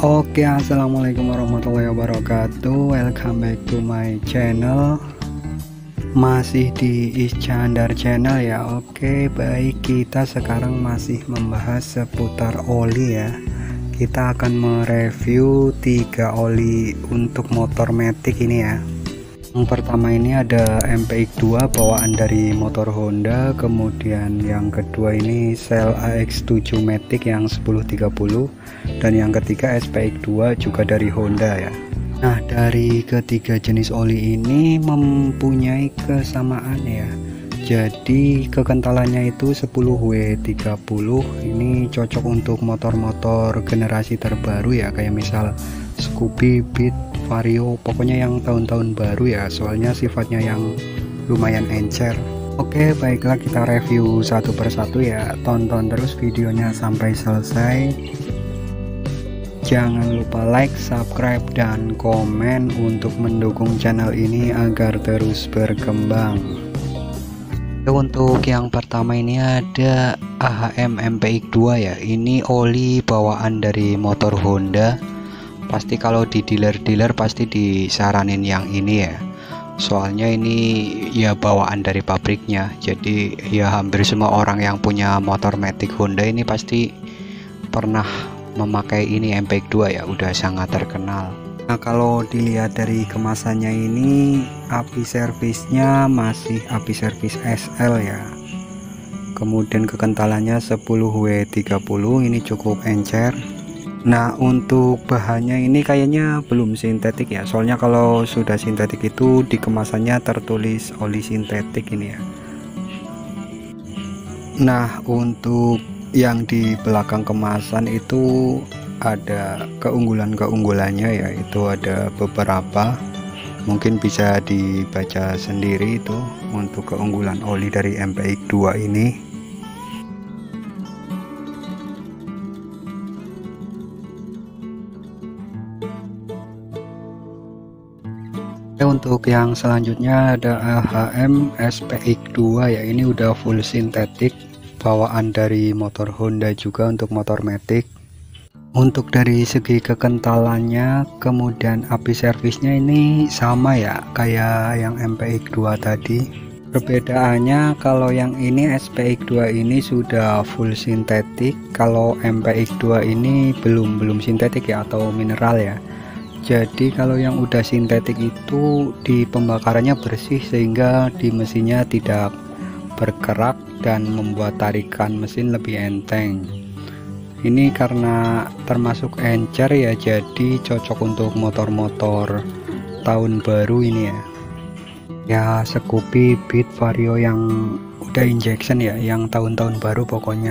Oke, assalamualaikum warahmatullahi wabarakatuh. Welcome back to my channel. Masih di Iskandar Channel ya. Oke, baik, kita sekarang masih membahas seputar oli ya. Kita akan mereview 3 oli untuk motor matic ini ya. Yang pertama ini ada MPX2 bawaan dari motor Honda, kemudian yang kedua ini Shell AX7 Matic yang 1030, dan yang ketiga SPX2 juga dari Honda ya. Nah, dari ketiga jenis oli ini mempunyai kesamaan ya. Jadi kekentalannya itu 10W30. Ini cocok untuk motor-motor generasi terbaru ya, kayak misal Scoopy, Beat, Vario, pokoknya yang tahun-tahun baru ya, soalnya sifatnya yang lumayan encer. Oke, baiklah, kita review satu persatu ya. Tonton terus videonya sampai selesai. Jangan lupa like, subscribe, dan komen untuk mendukung channel ini agar terus berkembang. Untuk yang pertama ini ada AHM MPX2 ya. Ini oli bawaan dari motor Honda. Pasti kalau di dealer-dealer pasti disaranin yang ini ya, soalnya ini ya bawaan dari pabriknya. Jadi ya hampir semua orang yang punya motor matic Honda ini pasti pernah memakai ini MPX2 ya, udah sangat terkenal. Nah, kalau dilihat dari kemasannya ini, api servisnya masih api servis SL ya. Kemudian kekentalannya 10W30, ini cukup encer. Nah, untuk bahannya ini kayaknya belum sintetik ya, soalnya kalau sudah sintetik itu di kemasannya tertulis oli sintetik ini ya. Nah, untuk yang di belakang kemasan itu ada keunggulannya ya, itu ada beberapa, mungkin bisa dibaca sendiri itu untuk keunggulan oli dari MPX2 ini. Untuk yang selanjutnya ada AHM SPX2 ya, ini udah full sintetik bawaan dari motor Honda juga untuk motor matic. Untuk dari segi kekentalannya kemudian api servisnya ini sama ya kayak yang MPX2 tadi. Perbedaannya kalau yang ini SPX2 ini sudah full sintetik, kalau MPX2 ini belum sintetik ya, atau mineral ya. Jadi kalau yang udah sintetik itu di pembakarannya bersih sehingga di mesinnya tidak bergerak dan membuat tarikan mesin lebih enteng. Ini karena termasuk encer ya, jadi cocok untuk motor-motor tahun baru ini ya. Ya Scoopy, Beat, Vario yang udah injection ya, yang tahun-tahun baru pokoknya.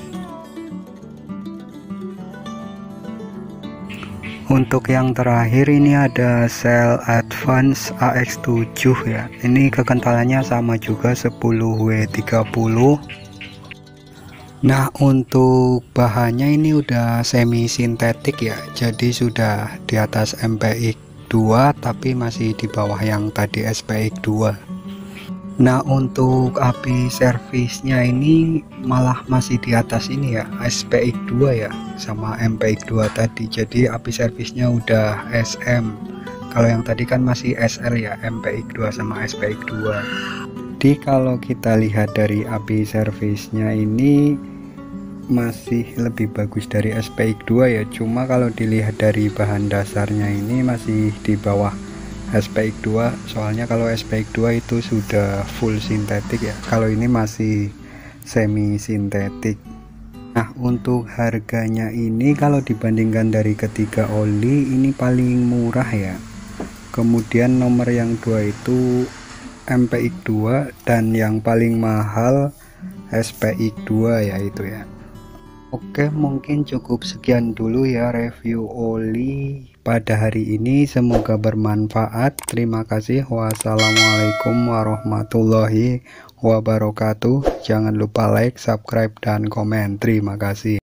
Untuk yang terakhir ini ada Shell Advance AX7 ya. Ini kekentalannya sama juga 10W30. Nah, untuk bahannya ini udah semi sintetik ya. Jadi sudah di atas MPX2 tapi masih di bawah yang tadi SPX2. Nah, untuk api servisnya ini malah masih di atas ini ya, SPX2 ya, sama MPX2 tadi. Jadi api servisnya udah SM. Kalau yang tadi kan masih SL ya, MPX2 sama SPX2. Jadi kalau kita lihat dari api servisnya ini masih lebih bagus dari SPX2 ya. Cuma kalau dilihat dari bahan dasarnya ini masih di bawah SPX2, soalnya kalau SPX2 itu sudah full sintetik ya, kalau ini masih semi sintetik. Nah, untuk harganya ini kalau dibandingkan dari ketiga oli ini paling murah ya. Kemudian nomor yang 2 itu MPX2 dan yang paling mahal SPX2 ya itu ya. Oke, mungkin cukup sekian dulu ya review oli pada hari ini, semoga bermanfaat. Terima kasih. Wassalamualaikum warahmatullahi wabarakatuh. Jangan lupa like, subscribe, dan komen. Terima kasih.